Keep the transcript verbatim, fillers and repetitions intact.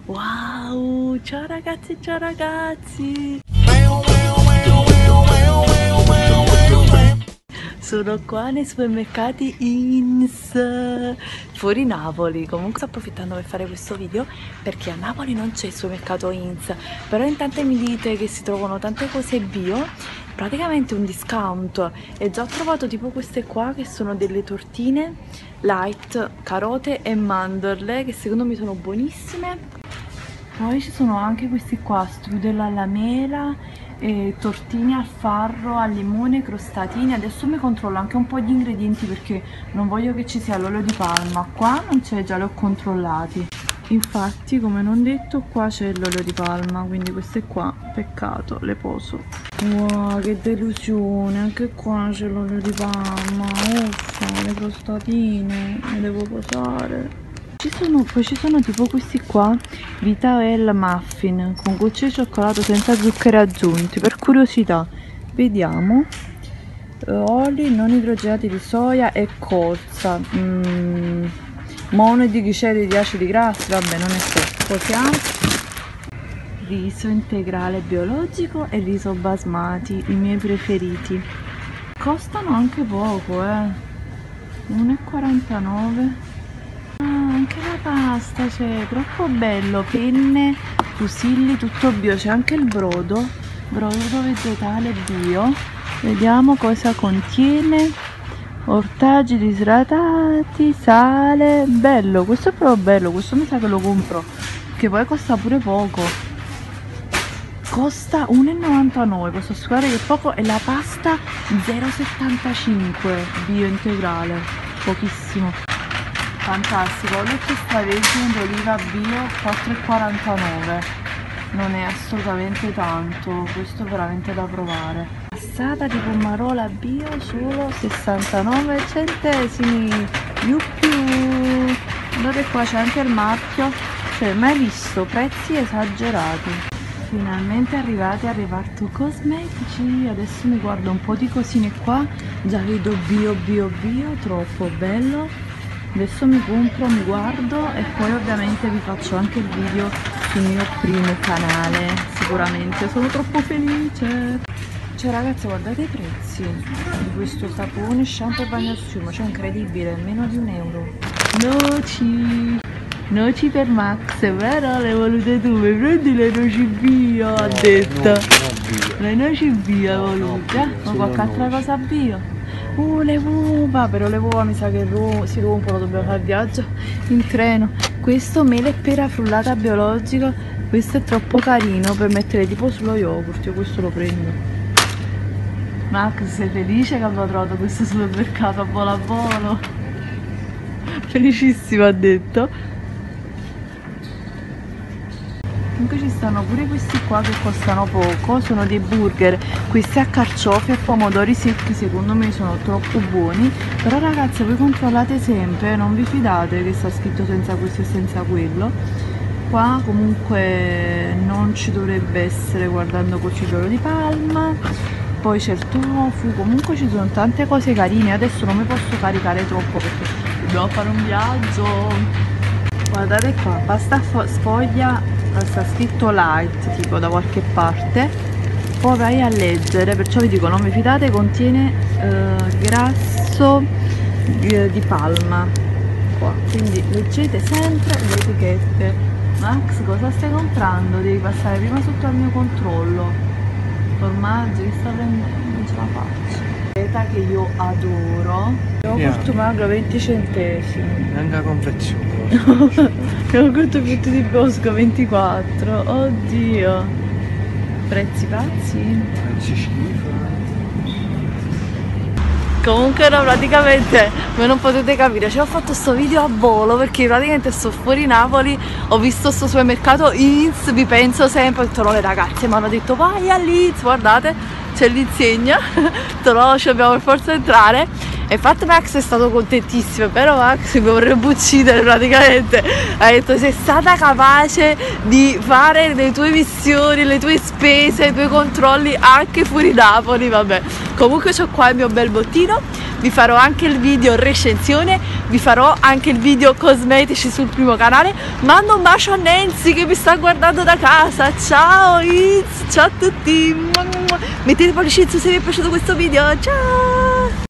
Wow, ciao ragazzi, ciao ragazzi. Sono qua nei supermercati Ins fuori Napoli. Comunque sto approfittando per fare questo video perché a Napoli non c'è il supermercato Ins, però in tante mi dite che si trovano tante cose bio, praticamente un discount. E già ho trovato tipo queste qua che sono delle tortine light, carote e mandorle, che secondo me sono buonissime. Poi ci sono anche questi qua, strudel alla mela, eh, tortini al farro, al limone, crostatini. Adesso mi controllo anche un po' gli ingredienti perché non voglio che ci sia l'olio di palma. Qua non c'è, già li ho controllati. Infatti, come non detto, qua c'è l'olio di palma, quindi queste qua, peccato, le poso. Wow, che delusione, anche qua c'è l'olio di palma. Uffa, le crostatine, le devo posare. Ci sono, poi ci sono tipo questi qua, Vita Well Muffin con gocce di cioccolato senza zuccheri aggiunti. Per curiosità, vediamo. Oli non idrogenati di soia e colza, mm, mono di gliceri di acidi grassi, vabbè, non è questo. Posiamo riso integrale biologico e riso basmati, i miei preferiti. Costano anche poco, eh, uno e quarantanove. Anche la pasta c'è, troppo bello, penne, fusilli, tutto bio, c'è anche il brodo, brodo vegetale bio. Vediamo cosa contiene: ortaggi disidratati, sale, bello, questo è proprio bello, questo mi sa che lo compro, che poi costa pure poco, costa uno e novantanove, posso assicurare che poco. E la pasta zero virgola settantacinque bio integrale, pochissimo. Fantastico, olio extravergine d'oliva bio quattro e quarantanove, non è assolutamente tanto, questo è veramente da provare. Passata di pomarola bio solo sessantanove centesimi, yuppie. Guardate qua, c'è anche il marchio, cioè mai visto prezzi esagerati. Finalmente arrivati a Reparto Cosmetici. Adesso mi guardo un po' di cosine qua, già vedo bio bio bio, troppo bello. Adesso mi compro, mi guardo e poi ovviamente vi faccio anche il video sul mio primo canale, sicuramente. Sono troppo felice. Cioè ragazzi, guardate i prezzi di questo sapone, shampoo e bagnoschiuma, cioè incredibile, meno di un euro. Noci, noci per Max, però le volute tu, mi prendi le noci bio, ha detto. Le noci bio volute, ma qualche altra cosa bio? Uh, le uova, però le uova mi sa che ro si rompono, dobbiamo fare il viaggio in treno. Questo mele e pera frullata biologico, questo è troppo carino per mettere tipo sullo yogurt, io questo lo prendo. Max, sei felice che abbiamo trovato questo supermercato a volo a volo? Felicissimo, ha detto. Comunque ci stanno pure questi qua che costano poco, sono dei burger, questi a carciofi e pomodori secchi, secondo me sono troppo buoni. Però ragazzi, voi controllate sempre, non vi fidate che sta scritto senza questo e senza quello. Qua comunque non ci dovrebbe essere, guardando così, l'olio di palma. Poi c'è il tofu, comunque ci sono tante cose carine. Adesso non mi posso caricare troppo perché dobbiamo fare un viaggio. Guardate qua, pasta sfoglia, sta scritto light tipo da qualche parte, poi vai a leggere, perciò vi dico non vi fidate, contiene eh, grasso eh, di palma qua, quindi leggete sempre le etichette. Max, cosa stai comprando? Devi passare prima sotto al mio controllo. Formaggi che sta prendendo, non ce la faccio. Che io adoro, yogurt yeah. Magro venti centesimi, anche la confezione. Yogurt frutti di bosco ventiquattro, oddio, prezzi pazzi. Prezzi schifo. Comunque no, praticamente voi non potete capire, cioè ho fatto sto video a volo perché praticamente sto fuori Napoli, ho visto sto supermercato Ins, vi penso sempre, ho detto no, le ragazze mi hanno detto vai all'Ins, guardate c'è l'insegna, no, ci dobbiamo per forza entrare. E infatti Max è stato contentissimo, però Max mi vorrebbe uccidere praticamente. Ha detto sei stata capace di fare le tue missioni, le tue spese, i tuoi controlli anche fuori Napoli, vabbè. Comunque c'ho qua il mio bel bottino, vi farò anche il video recensione, vi farò anche il video cosmetici sul primo canale. Mando un bacio a Nancy che mi sta guardando da casa. Ciao Iz, ciao a tutti, mettete pollice in su se vi è piaciuto questo video, ciao.